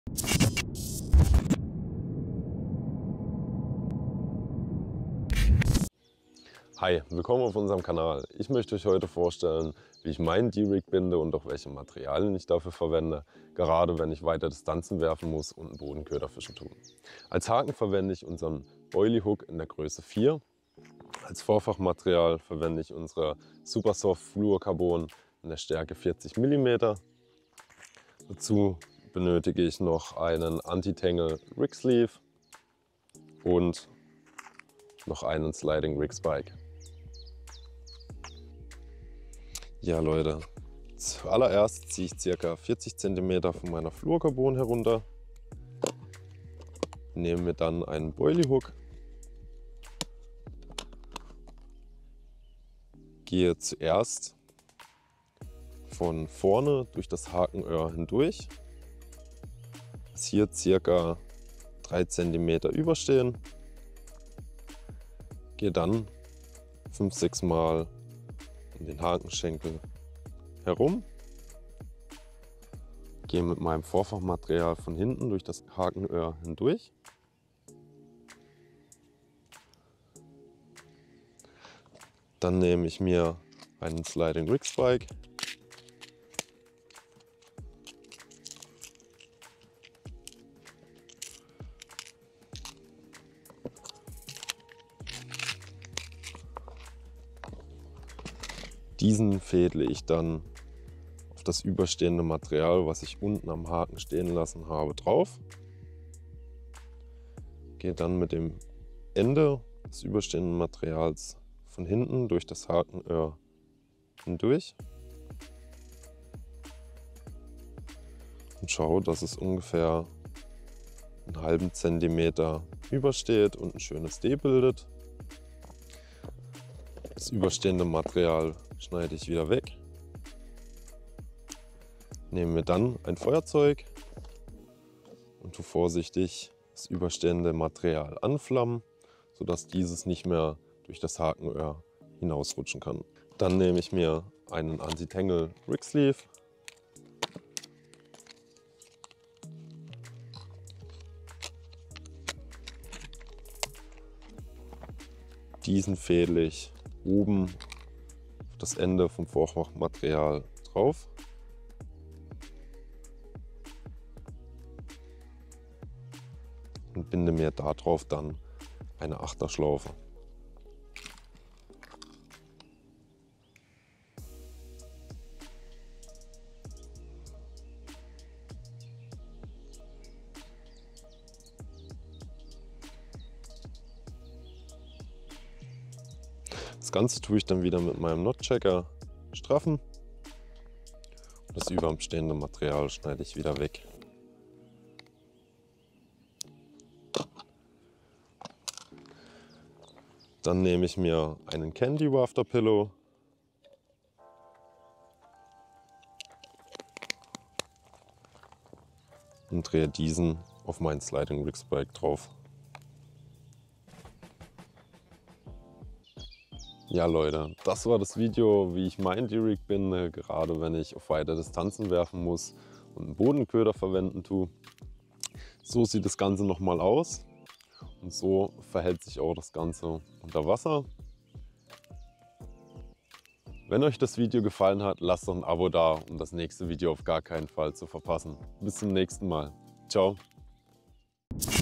Hi, willkommen auf unserem Kanal. Ich möchte euch heute vorstellen, wie ich meinen D-Rig binde und auch welche Materialien ich dafür verwende, gerade wenn ich weite Distanzen werfen muss und einen Bodenköder fischen tue. Als Haken verwende ich unseren Boilie Hook in der Größe 4. Als Vorfachmaterial verwende ich unsere Super Soft Fluorocarbon in der Stärke 40 mm. Dazu benötige ich noch einen Anti-Tangle Rig Sleeve und noch einen Sliding Rig Spike. Ja Leute, zuallererst ziehe ich ca. 40 cm von meiner Fluorocarbon herunter, nehme mir dann einen Boilie Hook, gehe zuerst von vorne durch das Hakenöhr hindurch, das hier ca. 3 cm überstehen, gehe dann 5-6 Mal um den Hakenschenkel herum, gehe mit meinem Vorfachmaterial von hinten durch das Hakenöhr hindurch, dann nehme ich mir einen Sliding Rig Spike, diesen fädle ich dann auf das überstehende Material, was ich unten am Haken stehen lassen habe, drauf. Gehe dann mit dem Ende des überstehenden Materials von hinten durch das Hakenöhr hindurch und schaue, dass es ungefähr einen halben Zentimeter übersteht und ein schönes D bildet. Das überstehende Material schneide ich wieder weg. Nehme mir dann ein Feuerzeug und tue vorsichtig das überstehende Material anflammen, sodass dieses nicht mehr durch das Hakenöhr hinausrutschen kann. Dann nehme ich mir einen Anti-Tangle Rig Sleeve, diesen fädle ich oben auf das Ende vom Vorfachmaterial drauf. Und binde mir darauf dann eine Achterschlaufe. Das Ganze tue ich dann wieder mit meinem Knot-Checker straffen. Das überstehende Material schneide ich wieder weg. Dann nehme ich mir einen Candy Rafter Pillow und drehe diesen auf meinen Sliding Rig Spike drauf. Ja Leute, das war das Video, wie ich meinen D-Rig binde, gerade wenn ich auf weite Distanzen werfen muss und einen Bodenköder verwenden tue. So sieht das Ganze nochmal aus und so verhält sich auch das Ganze unter Wasser. Wenn euch das Video gefallen hat, lasst doch ein Abo da, um das nächste Video auf gar keinen Fall zu verpassen. Bis zum nächsten Mal. Ciao.